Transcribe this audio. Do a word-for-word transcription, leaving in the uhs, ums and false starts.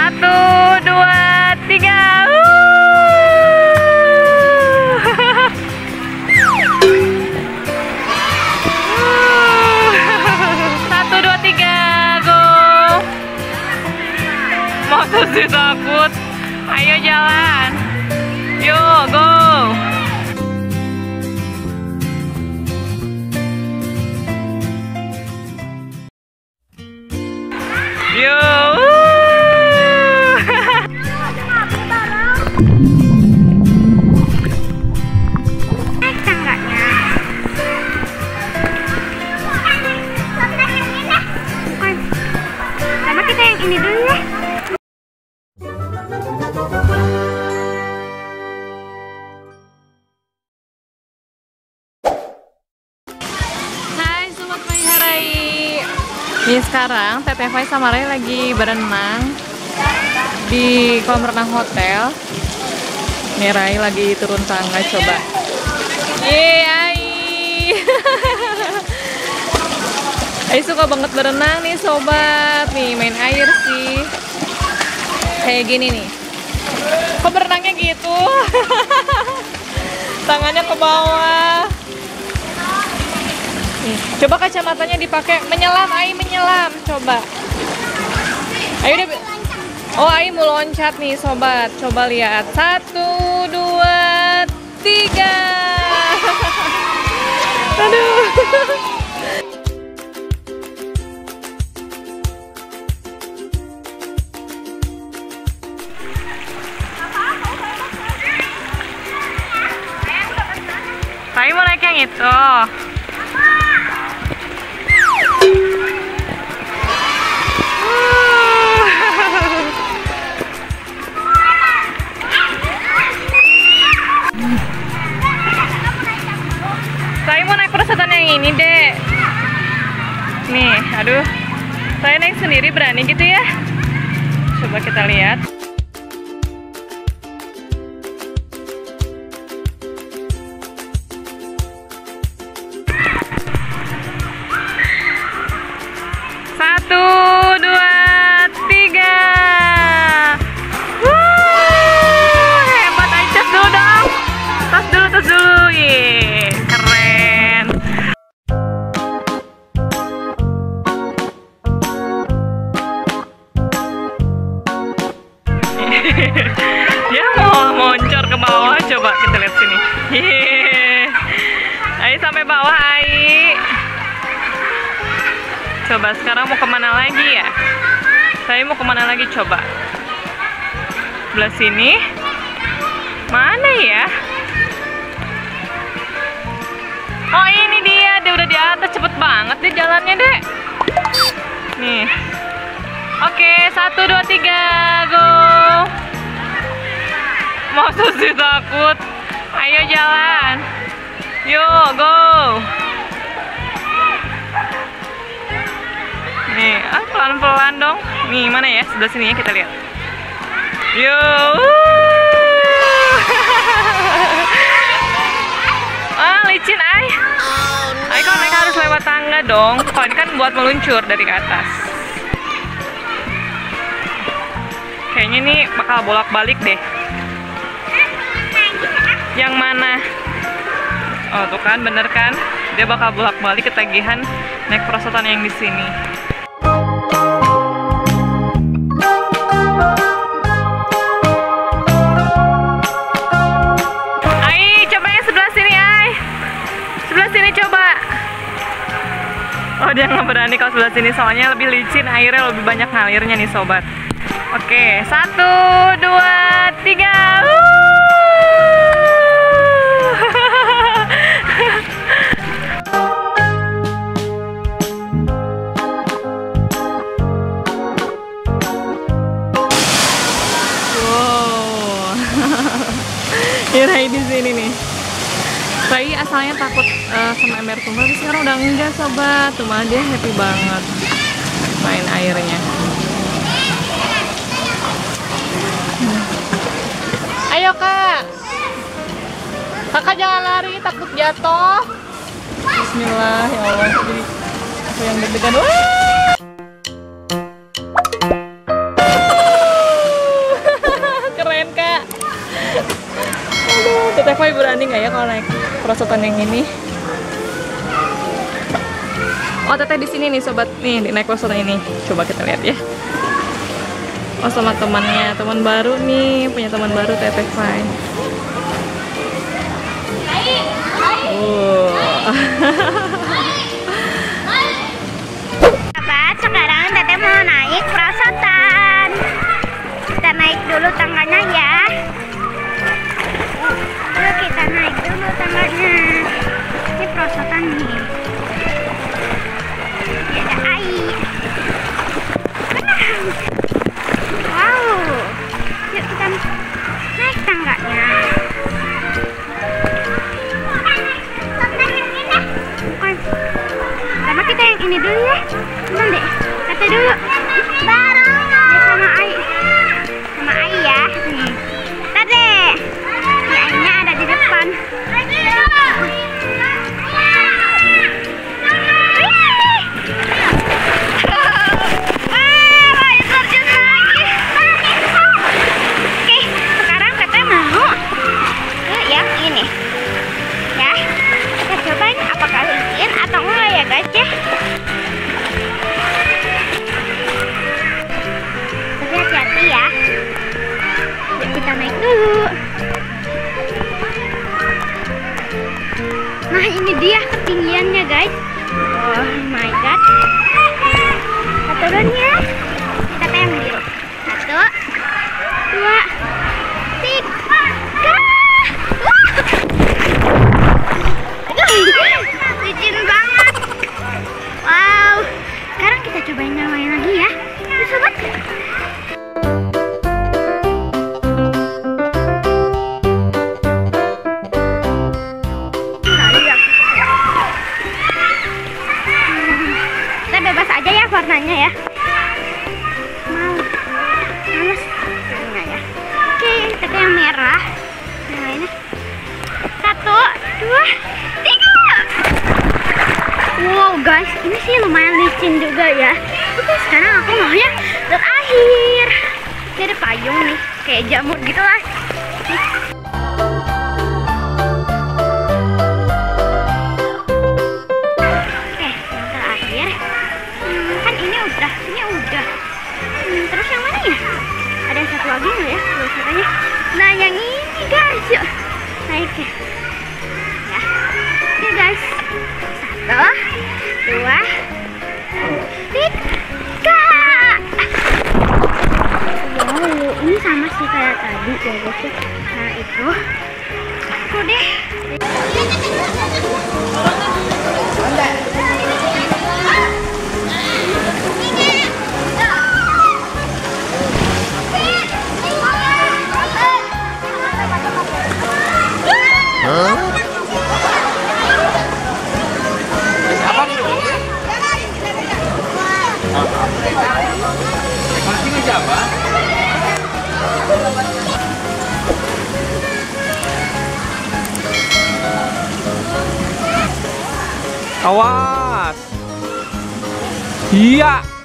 Satu, dua, tiga. Satu, dua, tiga, go. Masa sih takut? Ayo jalan. Yuk, go. Yuk. Ini dulu ya. Hai Sobat Maiharai. Nih sekarang Teteh Fai sama Ray lagi berenang di kolam renang hotel. Nih Ray lagi turun tangga coba. Yeay. Ai suka banget berenang nih sobat, nih main air sih kayak gini nih. Kok berenangnya gitu? Tangannya ke bawah. Nih, coba kacamatanya dipakai menyelam, Ai menyelam, coba. Ayo deh. Oh Ai mau loncat nih sobat, coba lihat. Satu, dua, tiga. Aduh. Saya mau naik yang itu. Saya mau naik perosotan yang ini, Dek. Nih, aduh. Saya naik sendiri berani gitu ya? Coba kita lihat. Satu, dua, tiga. Wuh, hebat aja. Tas dulu dong. Tas dulu, tas dulu. Yeay, keren. Dia mau moncor ke bawah. Coba kita lihat sini. Yeay. Ayo sampai bawah, Ai. Coba sekarang mau kemana lagi ya? Saya mau kemana lagi coba? Sebelah sini? Mana ya? Oh ini dia, dia udah di atas, cepet banget deh jalannya deh. Nih. Oke, satu, dua, tiga, go. Masa sih takut? Ayo jalan. Yuk, go. Nih, ah pelan-pelan dong. Nih, mana ya? Sebelah sini ya, kita lihat. Yo. Ah, licin, Ai. Ai kalau naik harus lewat tangga dong. Kalau ini kan buat meluncur dari atas. Kayaknya nih bakal bolak-balik deh. Yang mana? Oh, tuh kan, bener kan? Dia bakal bolak-balik ketagihan naik perosotan yang di sini. Oh dia nggak berani kalau sebelah sini soalnya lebih licin, airnya lebih banyak ngalirnya nih sobat. Oke, satu, dua, tiga. Wow. Ira di sini nih. Saya asalnya takut uh, sama ember tunggal, tapi sekarang udah enggak sobat. Tuh malah dia happy banget main airnya. Hmm. Ayo kak, kakak jangan lari, takut jatuh. Bismillah ya Allah, jadi aku yang deg-degan. Teteh Fai berani nggak ya kalau naik perosotan yang ini? Oh, Teteh di sini nih sobat, nih di naik perosotan ini. Coba kita lihat ya. Oh, sama temannya, teman baru nih, punya teman baru Teteh Fai. Oh. Sahabat, sekarang Teteh mau naik perosotan. Kita naik dulu tangganya ya. Yuk kita naik dulu tangganya. Ini perosotan nih. Ini ada air. Wow. Yuk kita naik tangganya. Karena kita yang ini dulu ya. Bentar deh. Kata dulu. Bareng. Ya, sama Ai. Sama Ai ya. Nih. Bentar deh. Ini Ainya ada di depan. Nah, ini dia ketinggiannya guys. Oh my god. Kita turun ya. Kita yang biru. Satu, dua, tiga. Licin banget. Wow. Sekarang kita cobain yang lain lagi ya. Yuk sobat. Warnanya ya, mau panas warnanya ya. Oke, kita yang merah, yang lainnya. Satu, dua, tiga. Wow guys, ini sih lumayan licin juga ya. Oke, sekarang aku maunya terakhir. Ini ada payung nih, kayak jamur gitu lah. Terus yang mana ya? Ada yang satu lagi nggak ya? Katanya. Nah yang ini guys, yuk naik ya. Ya, oke guys. Satu, dua, tiga. Wow, ini sama sih kayak tadi ya guys ya. Nah itu, aku deh. Awas. Iya.